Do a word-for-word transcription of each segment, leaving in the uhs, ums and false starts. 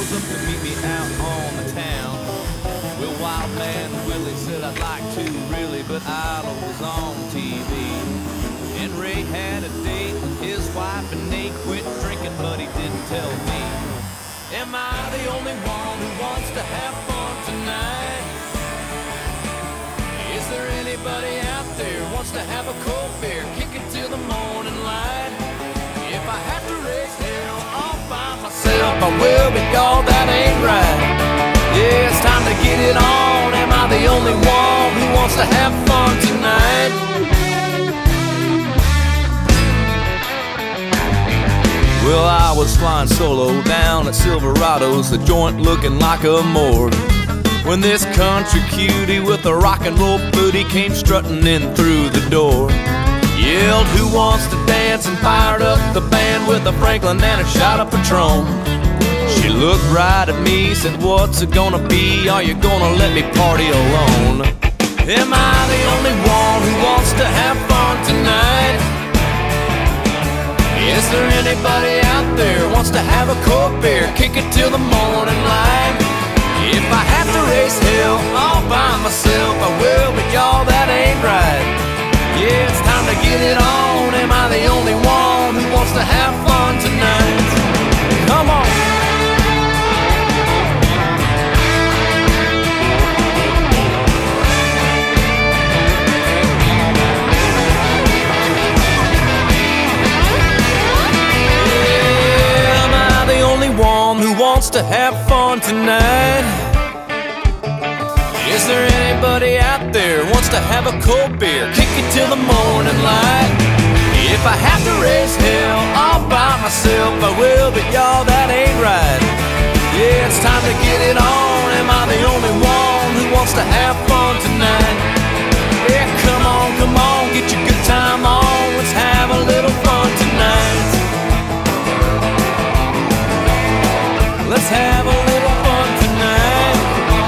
pulls up to meet me out on the town. Well, Wild Man Willie said I'd like to really, but Idol was on T V. And Ray had a date with his wife and they quit drinking, but he didn't tell me. Am I the only one who wants to have fun tonight? Is there anybody out there who wants to have a cold beer, kick it till the morning light? If I have to raise hell all by myself, I will, but y'all, that ain't right. Yeah, it's time to get it on. Am I the only one who wants to have fun tonight? Well, I was flying solo down at Silverado's, the joint looking like a morgue, when this country cutie with a rock and roll booty came strutting in through the door. Yelled, who wants to dance, and fired up the band with a Franklin and a shot of Patron. She looked right at me, said, what's it gonna be? Are you gonna let me party alone? Am I the only one who wants to have fun tonight? Is there anybody out there who wants to have a cold beer, kick it till the morning light? If I have to raise hell all by myself, I will, but y'all, that ain't right. Yeah, it's time to get it on. Am I the only one who wants to have fun tonight? Come on! Yeah, am I the only one who wants to have fun tonight? Is there anybody out there who wants to have a cold beer, kick it till the morning light? If I have to raise hell all by myself, I will, but y'all, that ain't right. Yeah, it's time to get it on. Am I the only one who wants to have fun tonight? Yeah, come on, come on, get your good time on. Let's have a little fun tonight. Let's have a little fun tonight.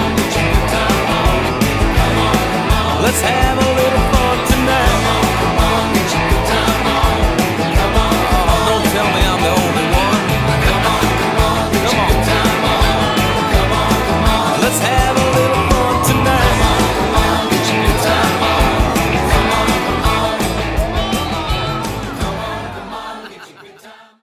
Let's have a little fun tonight. Come on, come on, get your good time on. Come on, come on. Don't tell me I'm the only one. Come on, come on, get your good time on. Come on, come on. Let's have a little fun tonight. Come on, come on, get your good time on. Come on, come on. Come on, come on, get your good time on.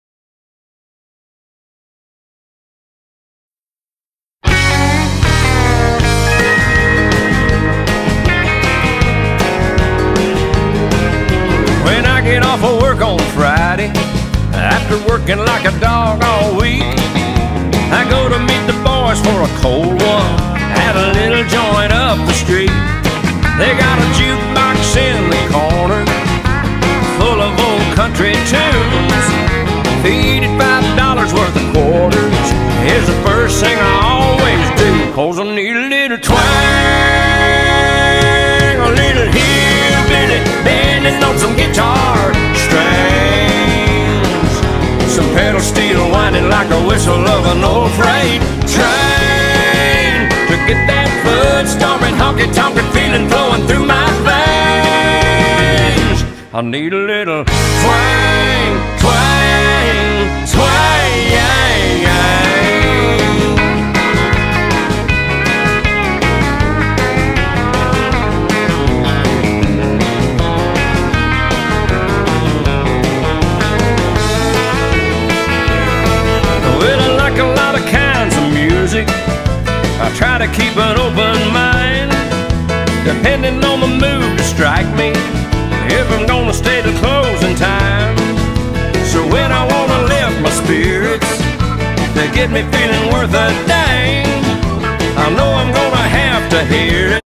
Get off of work on Friday, after working like a dog all week, I go to meet the boys for a cold one at a little joint up the street. They got a jukebox in the corner full of old country tunes. Feed it five dollars worth of quarters is the first thing I always do, 'cause I need a little twang, a little hillbilly bending on some guitar strings, some pedal steel winding like a whistle of an old freight train, to get that foot stomping, honky tonkin' feeling flowing through my veins. I need a little twang, twang, twang. I try to keep an open mind, depending on the mood to strike me, if I'm gonna stay till closing time. So when I wanna lift my spirits to get me feeling worth a dang, I know I'm gonna have to hear it.